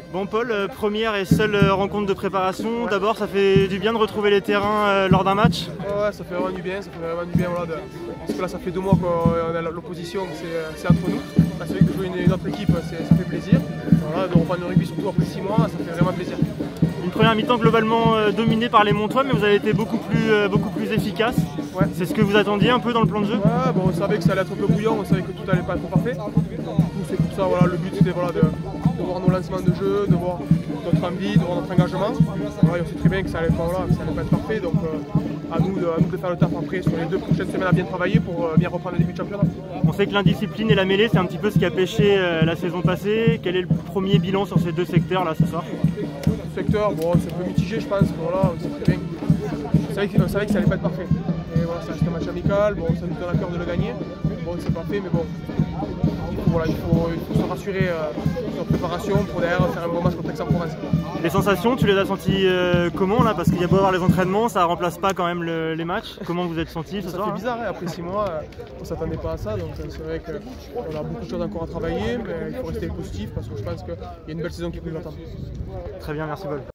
Bon Paul, première et seule rencontre de préparation. Ouais. D'abord, ça fait du bien de retrouver les terrains lors d'un match. Ouais, ça fait vraiment du bien, voilà, parce que là ça fait 2 mois qu'on a l'opposition, c'est entre nous. Là, c'est vrai que de jouer une autre équipe, ça fait plaisir. Voilà, de reprendre le rugby surtout après 6 mois, ça fait vraiment plaisir. Une première mi-temps globalement dominée par les Montois, mais vous avez été beaucoup plus efficace. Ouais. C'est ce que vous attendiez un peu dans le plan de jeu? Ouais, bon, on savait que ça allait être un peu bouillant, on savait que tout allait pas être parfait. Du coup, c'est pour ça, voilà, le but c'était voilà, de voir nos lancements de jeu, de voir notre envie, de voir notre engagement. Voilà, on sait très bien que ça allait pas être parfait, donc à nous de faire le taf après sur les 2 prochaines semaines à bien travailler pour bien reprendre le début de championnat. On sait que l'indiscipline et la mêlée, c'est un petit peu ce qui a pêché la saison passée. Quel est le premier bilan sur ces 2 secteurs là ce soir? Le secteur, bon, c'est un peu mitigé, je pense. Voilà, on sait très bien. On savait que ça allait pas être parfait. Et voilà, ça reste un match amical. Bon, ça nous donne à cœur de le gagner. Bon, c'est pas fait, mais bon, il faut se rassurer sur notre préparation pour derrière faire un bon match contre Aix-en-Provence. Les sensations, tu les as senties comment là? Parce qu'il y a beau avoir les entraînements, ça remplace pas quand même les matchs. Comment vous êtes sentis ce soir? Ça fait bizarre, hein, après 6 mois, on s'attendait pas à ça. Donc c'est vrai qu'on a beaucoup de choses encore à travailler, mais il faut rester positif parce que je pense qu'il y a une belle saison qui peut nous attendre. Très bien, merci Paul.